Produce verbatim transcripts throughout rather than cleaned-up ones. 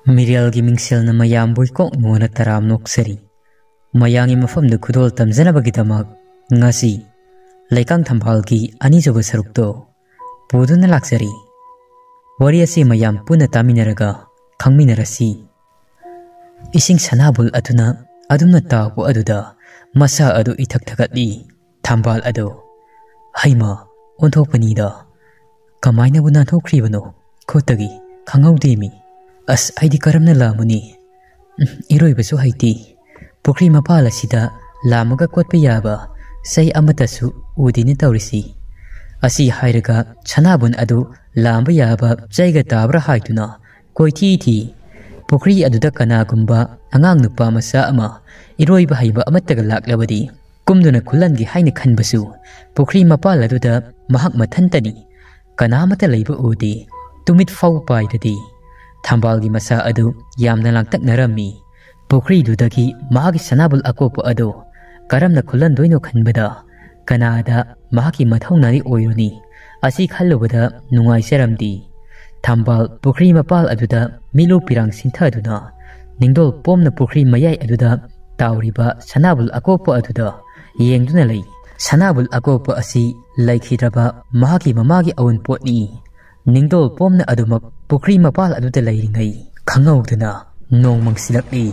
Mirialgi mingselna mayam boykok ngona taram noksari. Mayangi mafamda kudol tamjanabagitamak ngasi Leikang Thambalgi anijoba sarukto puduna laksari. Wari asi mayam puna taminaraga khangminarasi. Ising sanabul aduna adumna tabu aduda masa adu ithak thagatli Thambal adu. Haima onthokpanida kamaina buna thokribano khotagi khangaudemi. As aidi karamna lamuni iroibasu haiti pukri mapala sida lamaga kotpa yaba sai amatasu udini taurisi asi hairaga chanabun adu lamba yaba jaiga tabra haituna koiti thi pukri aduda kana gumba angang nupa masa ama iroiba haiba amataga laklabadi kumduna kulangi haina khanbasu pukri mapala aduda mahak mathantani kana mata leiba udi tumit fau paidadi Thambalgi masa adu yamna langtak narami pukri dudagi mahagi sanabul akopo adu karamna kulan doino khanbada kanada mahagi mathaunari oiruni asi khallubada nungai seramdi Thambal pukri mapal aduda milu pirang sinthaduna ningdol pomna pukri mayai aduda tauriba sanabul akopo aduda yengduna lei sanabul akopo asi laikhidraba mahagi mamagi awun potni Ningdol pomna adumak pukri mapal aduda lairingai khangauduna nong mangsilakli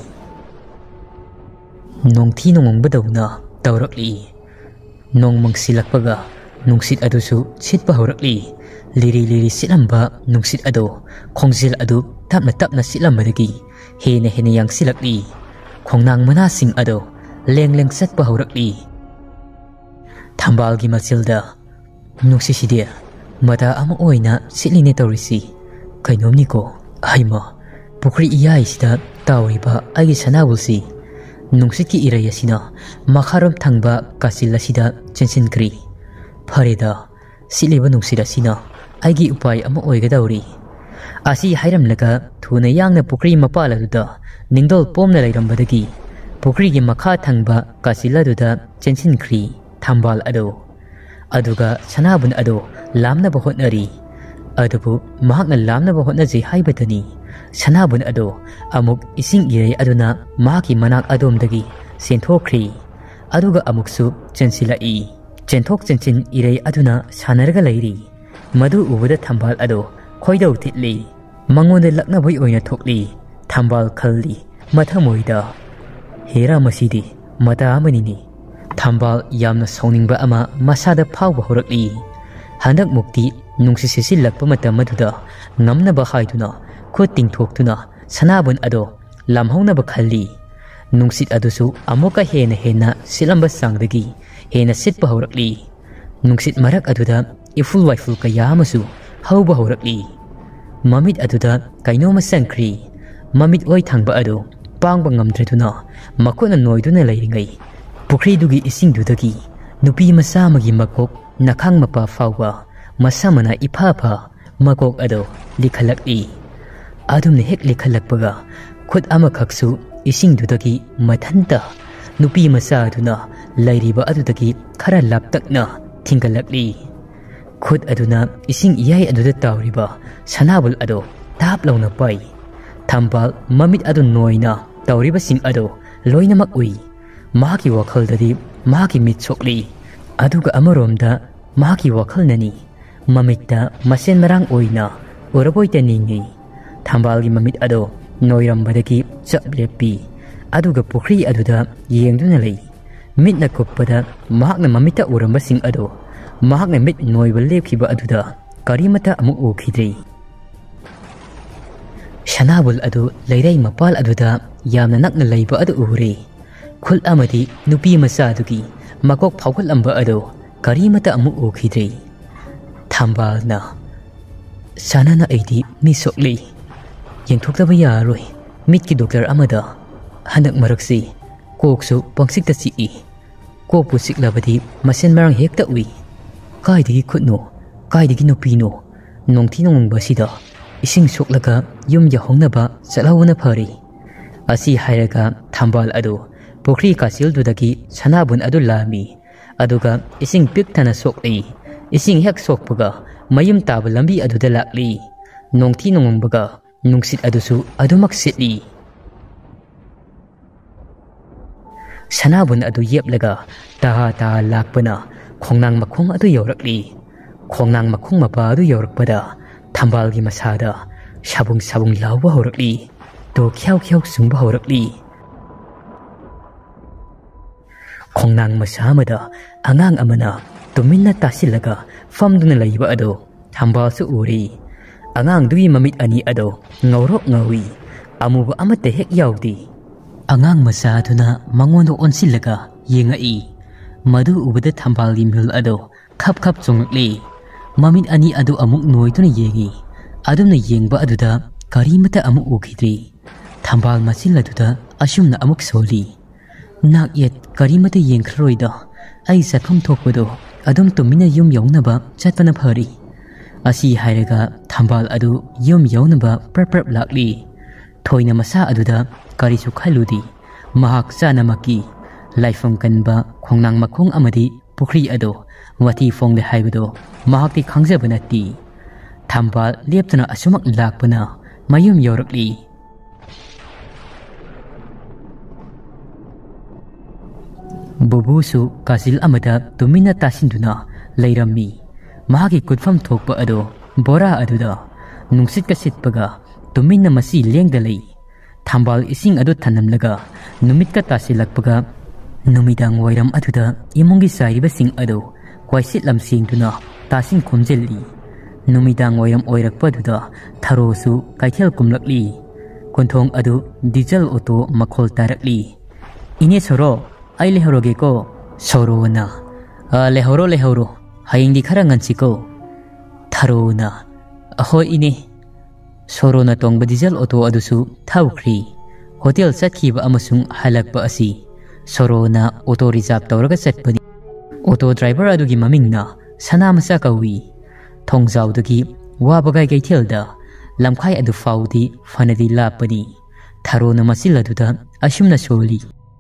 nong thi nongbadawna tawrakli nong mangsilakpaga nungsit adusu sitpa horakli liri liri silamba nungsit adu khongjil adu tapna tapna silambadagi hena hena yang silakli khongnang manasing adu leng leng satpa horakli Thambalgi machilda nuksisidia Mata ama oina siline taurisi kainomni ko haima pukri iyai sida tauriba agi sanabulsi nungsitki iraya sina makharom thangba kasila sida chensinkri phareda siliba nungsida sina agi upai ama oigadauri asi hairamlaga thuna yangna pukri mapala duda ningdol pomna lairambadagi pukri gi makha thangba kasila duda chensinkri Thambal adu aduga sanabun adu lamna bahotnari adubu mahakna lamna bahotnaji haibadani sanabun adu amuk ising irei aduna mahaki manak adomdagi senthokri aduga amuksu chensilai chenthok chenchin irei aduna sanarga lairi madu ubada Thambal adu khoidau titli mangonde lakna boi oina thokli Thambal khalli mathamoida hera masidi mata amanini Thambal yamna sauningba ama masada phawba horakli Handak mukti nungsi sisilakpa matam aduda ngamnaba haiduna khut tingthoktuna sanabun ado lamhaunaba khalli nungsit adusu amuka hena hena silamba sangdagi hena sitpa horakli nungsit marak aduda iful waiful kaya amasu hauba horakli mamit aduda kainoma sangkri mamit oi thangba ado pangba ngamdreduna makona noiduna lairingai pukri dugi ising dudagi nupi masa magi makok Nakang mapa fawwa masamana ipapa makok ado likhalakli adumne hek likhalakpaga khut amakhaksu ising dudagi mathanta nupi masa aduna lairiba adudagi khara laptakna thingalakli khut aduna ising iyai aduda tawriba sanabul ado tap launa pai Thambal mamit adu noina tawriba sing ado loinamak ui maki wakhaldadi maki mitsokli aduga amaromda maki wakhalnani mamita masen marang oina oraboita ningi Thambalgi mamit ado noirambadagi chaplepi aduga pukri aduda yengduna lei mitna koppada mahakna mamita uramba sing ado mahakna mit noiba lepkiba aduda karimata amu okhidrei Sanabul adu leirai mapal aduda yamna nakna leiba adu ure khul amadi nupi masa adugi makok phawkhalamba ado karimata amu okhidrei Thambal na sanana aidi mi sokli yengthoktaba yaroi mitki doctor amada hanak maraksi koksu pangsikta chi i kopu siklabadi masen marang hekta ui kaidigi khutno kaidigi nupino nongthi nongba sida ising soklaga yum ya hongnaba chalawna phari asi hairaga Thambal ado pukri kasil dudagi sanabun adu lami aduga ising piktana sokli ising hek sokpaga mayum taba lambi aduda lakli nongthi nongbaga nungsit adusu adumak sitli. Sanabun adu yeplaga taha taha lakpana khongnang makhong adu yorakli. Khongnang makhong mapa adu yorakpada Thambal gi masada sabung sabung lawba horakli. To khyau khyau sungba horakli. Khongnang masamada angang amana tuminna tasilaga famduna laiba ado Thambal su uri. Angang dui mamit ani ado ngawrok ngawi. Amuba amate hek yaudi. Angang masaduna mangondo onsilaga yengai. Madu ubada Thambal gi mil ado khap khap chongli. Mamit ani ado amuk noiduna yengi. Adumna yengba aduda karimata amuk ukidri. Thambal masil aduda asumna amuk soli. Nak yet karimata yengkhroida. Ai sathum thokpado adum tumina yum yawnaba chatpana phari. Asi hairaga Thambal adu yum yawnaba prap lakli. Thoina masa aduda karisu khaludi. Mahak sanamaki laifam kanba khongnang makhong amadi pukhri ado wati fongde haibado mahakti khangjaba nati. Thambal leptuna asumak lakpana mayum yorakli. Bubusu kasil amada tumina tasinduna lairami. Mahaki kutfam thokpa ado bora aduda nungsit ka sitpaga tumina masi lengdalai. Thambal ising adu thanamlaga numit ka tasilakpaga numidang wairam aduda imungi saiba sing ado kwaisit lamsingduna tasin khomjelli. Numidang wairam oirakpa aduda tharosu kaithel kumlakli. Konthong adu diesel auto makhol tarakli. Ine soro ai lehoroge ko soro na lehoro lehoro haying di kharangan siko tharo na ahoi ine soro na tongba diesel auto adusu thaukhri. Hotel satkiba amasung halakpa asi soro na auto reserve tawraga satpani. Auto driver adugi mamingna sanamasa kawi. Thongjaudagi wabagai gaithelda lamkhai adu faudi fanadi lapani. Tharo na masil aduda asumna soli.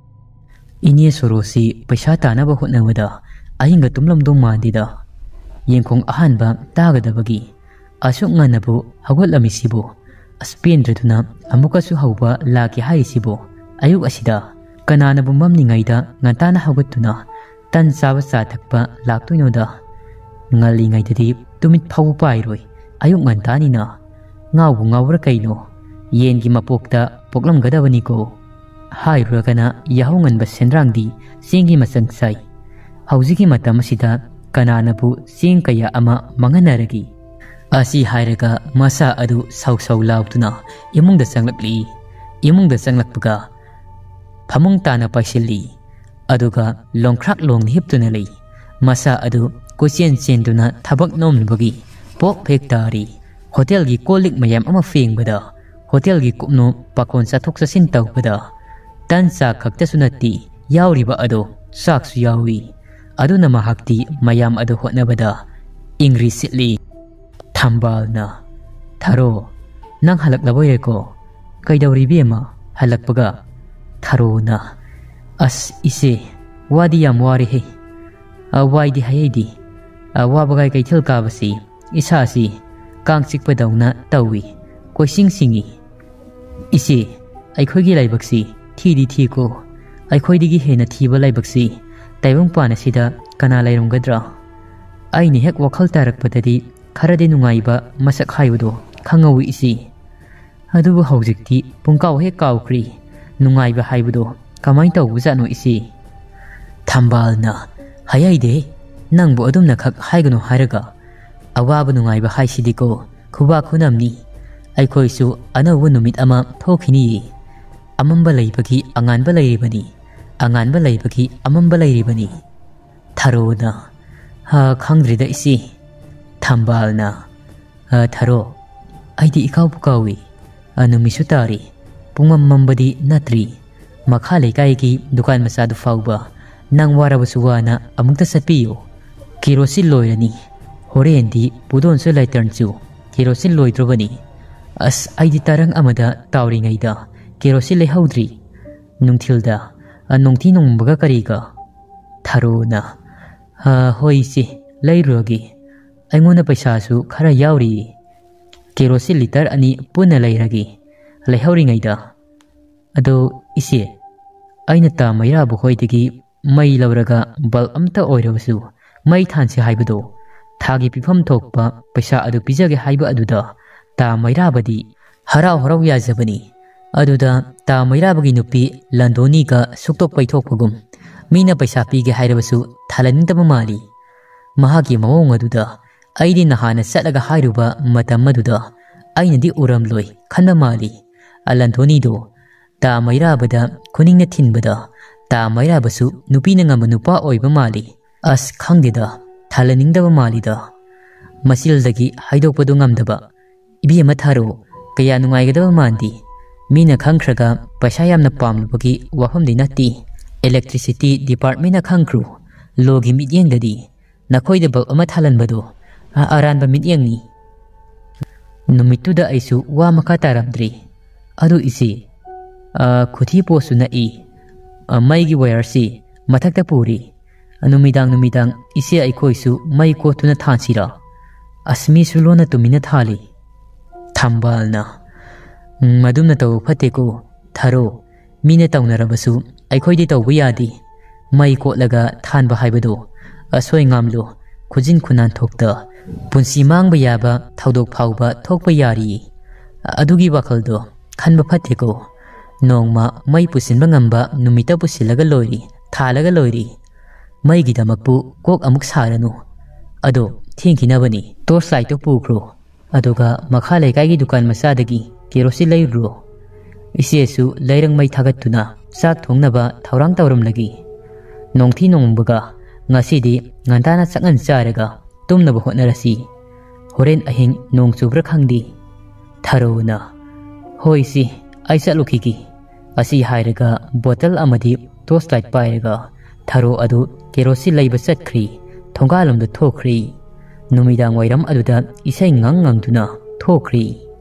Ine sorosi paisa tanaba hotnawada ahinga tumlamdong mandida. Yengkong ahanba tagadabagi asuk nganabu hagotlamisibo aspendraduna amukasu hauba laki haisibo ayuk asida kananabu mamningaida ngantana hagotuna tan saba sathakpa laktoinoda. Ngalingaidadi tumit phau pairoi ayuk ngantanina ngawbu ngawra kaino yengi mapokta poklamgadabani ko. Hairugana yahonganba sendrangdi singi masangsai. Hauziki matam asida kananabu sing kaya ama manganaragi. Asi hairaga masa adu saw saw lautuna imungda sanglakli. Imungda sanglakpaga phamung tana paisilli. Aduga longkhrak long hiptuna lei. Masa adu kochen chenduna thabak nomlbagi pok phek tari. Hotel gi kolik mayam ama fengbada. Hotel gi kupno pakon sathok sasin tawbada. Tan sa khakta sunati yauriba ado saksu yawi. Aduna mahakti mayam ado hotnabada ingri sitli. Thambal na tharo nang halaklaboy ko kaidawri bema halakpaga tharo na as ise wadi yam wari he awaidi haydi awabagay kaithel kabasi isasi kang sikpadawna tawi koising singi. Ise aikhoigi laibaksi thidi thiko aikhoidigi hena thiba laibaksi taibong pana sida kana lairunggadra. Aini hek wakhal tarakpadadi kharade nungaiba masak haibudo khangawi isi. Adubu haujikti pungkaw hek kawkri nungaiba haibudo kamai tawbujano isi. Thambal na hayaide nangbu adumna khak haigano hairaga awaba nungaiba haisidiko khuba khunamni. Aikhoisu anawu numit ama thokhini. Amamba laibagi anganba lairibani. Anganba laibagi amamba lairibani. Tharo na ha khangdrida isi. Thambal na ha tharo aidi ikaw pukawi anumisu tari pungmam mambadi natri. Makha laikai ki dukan masadu fauba nang warabasuwana amukta satpiyo. Kirosin loirani horendi budon su laiternchu kirosin loidrobani. As aidi tarang amada tauringaida kerosin lehaudri. Nungthilda nungthi nungbaga kariga. Tharo na ha hoisi lairogi aingona paisasu khara yauri. kerosin liter ani puna lairagi leihauringayda ado ise aina ta maira bu hoidagi mai lawraga bal amta oirabasu mai thansi haibado thagi pifam thokpa paisa adu pijage haiba aduda ta maira badi harau harau yazabani aduda ta maira bagi nupi landoni ka suktok paithokpagum mina paisa pige hairabasu thalaninta mali mahagi mawong aduda aidi nahana satlaga hairuba matam aduda aina di uram loi khanda mali alandoni do ta maira bada kuningna thinbada ta maira basu nupina ngama nupa oiba mali as khangdida thalaningdaba malida masildagi haidokpadu ngamdaba ibi ama tharo kaya nungaigadaba mandi mina khangkhraga paisa yamna pamlubagi wafamdi nati electricity department na khangkru logi midyengdadi nakhoida bal ama thalanbadu aranba midyengni numituda aisu wa makha taramdri adu isi khuthi posu na i maigi wire si mathakta puri numidang numidang ise aikhoisu mai ko tuna thansira asmi sulona tumina thali thambalna madumna taw phateko tharo mine tawnarabasu aikhoidi tawbu yadi mai ko laga thanba haibado asoi ngamlo khujin khunan thokta punsi mangba yaba thaudok phauba thokpa yari adugi wakhaldo khanba phateko nongma mai pusinba ngamba numita pusilaga loiri thalaga loiri mai gidamakpu kok amuk saranu ado thingkinabani torch light to pukro aduga makha lekai gi dukan masadagi kerosin leiro isesu leirang mai thagattuna sak thongnaba thaurang tawram lagi nongthi nongbuga ngasidi ngantana changan charaga tumnaba hotnarasi horen ahing nong chubra khangdi tharona hoisi aisa lukhigi asi hairaga bottle amadi torch light pairaga tharo adu kerosin leiba chatkhri thongalomda thokri numidang wairam aduda isai ngang ngangduna thokri